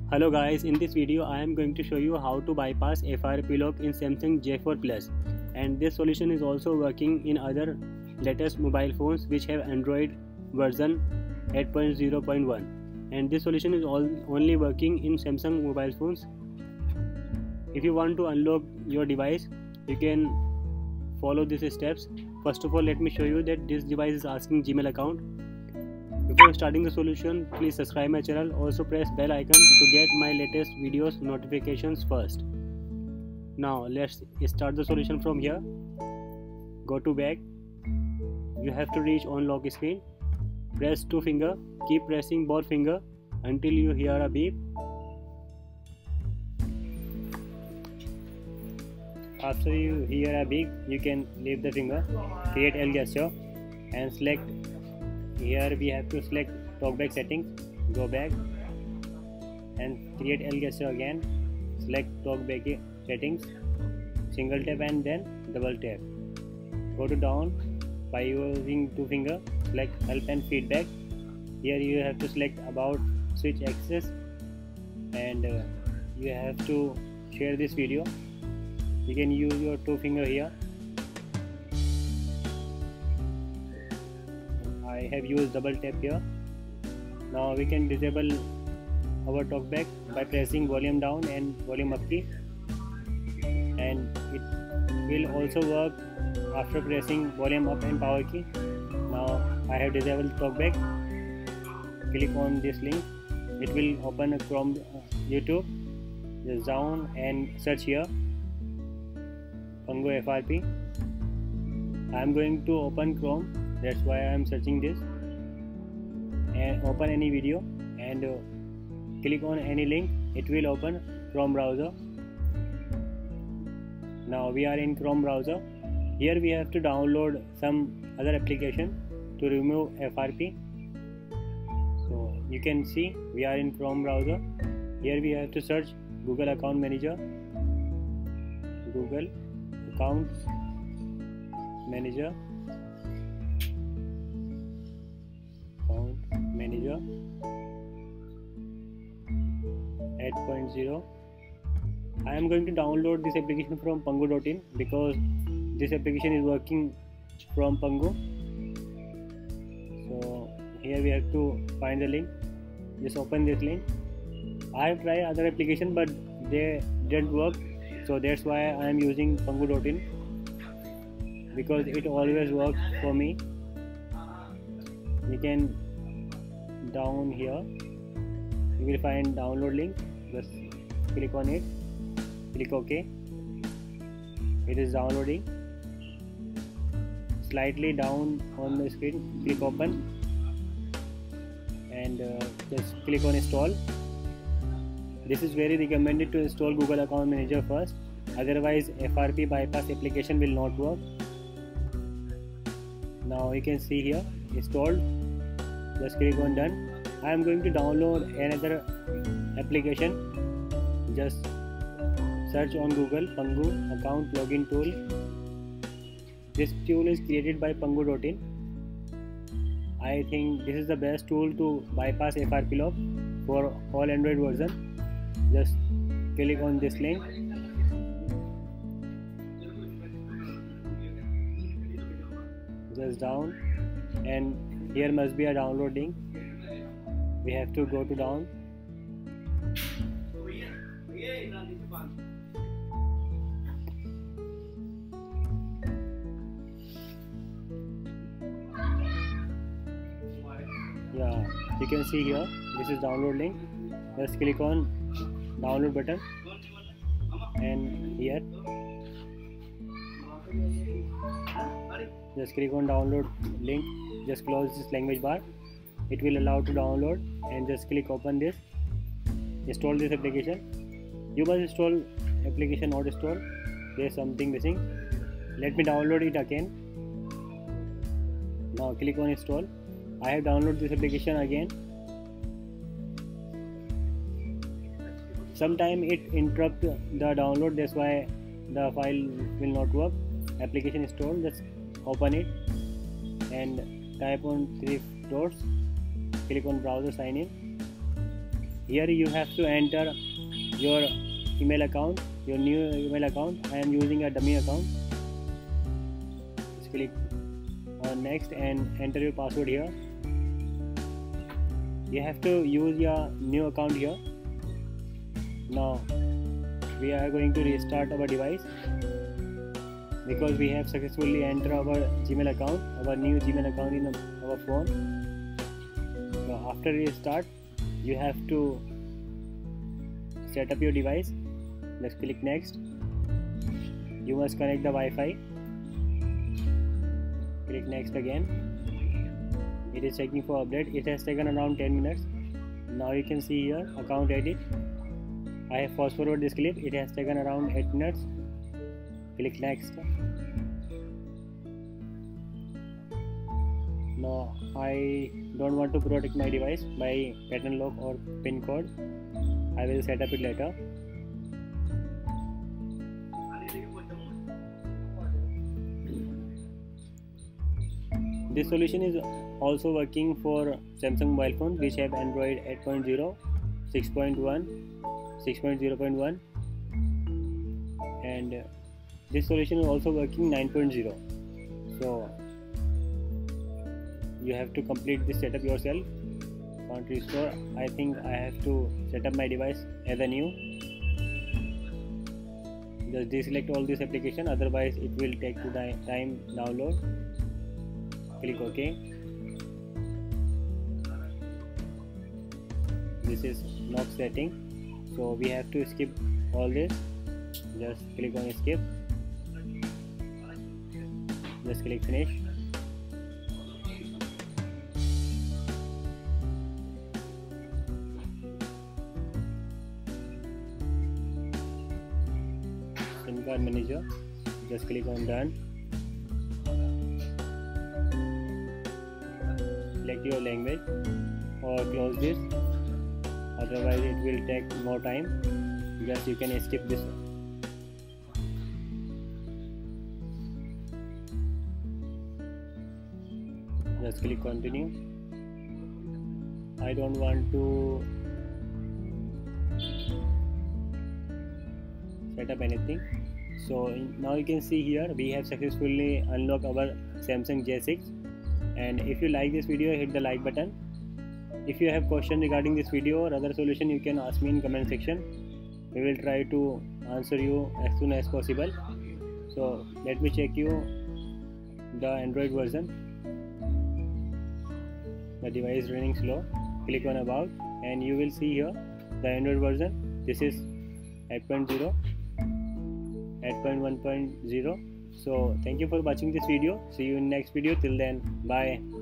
Hello guys, in this video I am going to show you how to bypass FRP lock in Samsung J4 Plus, and this solution is also working in other latest mobile phones which have Android version 8.0.1, and this solution is only working in Samsung mobile phones. If you want to unlock your device, you can follow these steps. First of all, let me show you that this device is asking Gmail account. Before starting the solution, please subscribe my channel. Also press bell icon to get my latest videos notifications first. Now let's start the solution from here. Go to back. You have to reach on lock screen. Press 2 finger. Keep pressing both finger until you hear a beep. After you hear a beep, you can leave the finger. Create L gesture and select. Here we have to select talkback settings. Go back and create L gesture again. Select talkback settings. Single tap and then double tap. Go to down by using 2 finger. Select help and feedback. Here you have to select about switch access, and you have to share this video. You can use your 2 finger here. I have used double tap here. Now we can disable our talkback by pressing volume down and volume up key, and it will also work after pressing volume up and power key. Now I have disabled talkback. Click on this link. It will open a Chrome YouTube. Just down and search here Pango FRP. I am going to open Chrome. That's why I am searching this, and open any video and click on any link. It will open Chrome browser. Now we are in Chrome browser. Here we have to download some other application to remove FRP. So you can see we are in Chrome browser. Here we have to search Google Account Manager. Google Accounts Manager. Manager 8.0. I am going to download this application from Pango.in because this application is working from Pango. So here we have to find the link. Just open this link. I have tried other application but they didn't work, so that's why I am using Pango.in because it always works for me. You can down here you will find download link. Just click on it, click OK. It is downloading. Slightly down on the screen, click open and just click on install. This is very recommended to install Google Account Manager first, otherwise FRP bypass application will not work. Now you can see here installed. Just click on done. I am going to download another application. Just search on Google Pango account login tool. This tool is created by Pango.in. I think this is the best tool to bypass FRP lock for all Android version. Just click on this link. Just down, and here must be a download link. We have to go to down. Yeah, you can see here this is download link. Just click on download button and here just click on download link. Just close this language bar. It will allow to download, and just click open this. Install this application. You must install application not install. There is something missing. Let me download it again. Now click on install. I have downloaded this application again. Sometime it interrupt the download, that's why the file will not work. Application installed. Just open it and type on 3 dots. Click on browser sign in. Here you have to enter your email account, your new email account. I am using a dummy account. Just click on next and enter your password here. You have to use your new account here. Now we are going to restart our device because we have successfully entered our Gmail account, our new Gmail account in our phone. So after restart, you have to set up your device. Let's click next. You must connect the Wi-Fi. Click next again. It is checking for update. It has taken around 10 minutes. Now you can see here account edit. I have fast forward this clip. It has taken around 8 minutes. Click next. Now I don't want to protect my device by pattern lock or pin code. I will set up it later. This solution is also working for Samsung mobile phones which have Android 8.0, 6.1, 6.0.1, and this solution is also working 9.0. So you have to complete this setup yourself. Want to restore? I think I have to set up my device as a new. Just deselect all this application, otherwise it will take the time download. Click OK. This is not setting, so we have to skip all this. Just click on skip. Just click finish. SIM card manager. Just click on done. Select your language or close this, otherwise it will take more time. Just you can skip this one. Just click continue. I don't want to set up anything. So now you can see here we have successfully unlocked our Samsung J6. And if you like this video, hit the like button. If you have questions regarding this video or other solution, you can ask me in comment section. We will try to answer you as soon as possible. So let me check you the Android version. The device is running slow. Click on about and you will see here the Android version. This is 8.0, 8.1.0. So thank you for watching this video. See you in next video. Till then, bye.